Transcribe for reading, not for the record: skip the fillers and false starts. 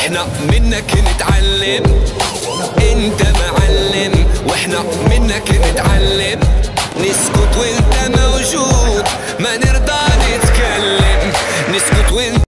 احنا منك نتعلم، انت معلم واحنا منك نتعلم، نسكت وانت موجود.